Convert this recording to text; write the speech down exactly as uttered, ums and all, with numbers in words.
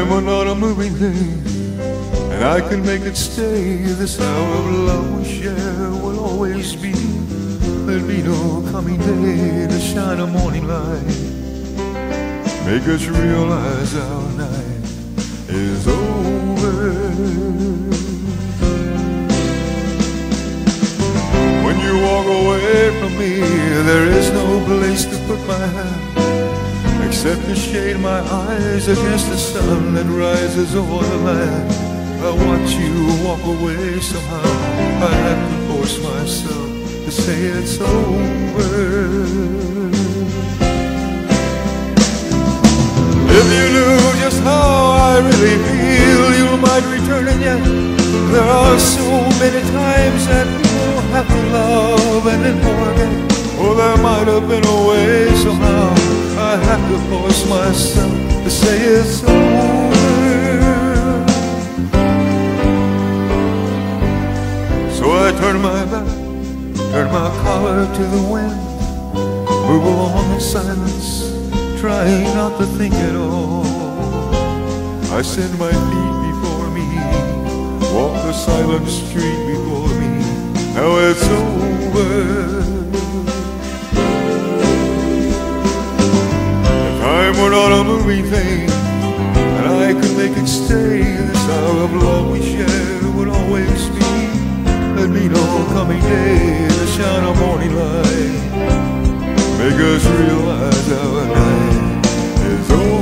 time were not a moving thing, and I can make it stay. This hour of love we share will always be. There'll be no coming day to shine a morning light, make us realize our night is over. When you walk away from me, there is no place to put my hand except to shade my eyes against the sun that rises over the land. I watch you walk away somehow. I have to force myself to say it's over. If you knew just how I really feel, you might return and yet there are so many times that people have to love and then forget. Oh, there might have been a way somehow. I have to force myself to say it's over. So I turn my back, turn my collar to the wind, move along in silence, trying not to think at all. I send my feet before me, walk the silent street before me. Now it's over. Time were not a moving thing, and I could make it stay. This hour of love we share would always be. There'd be no coming day to shine a morning light, make us realize our night is over.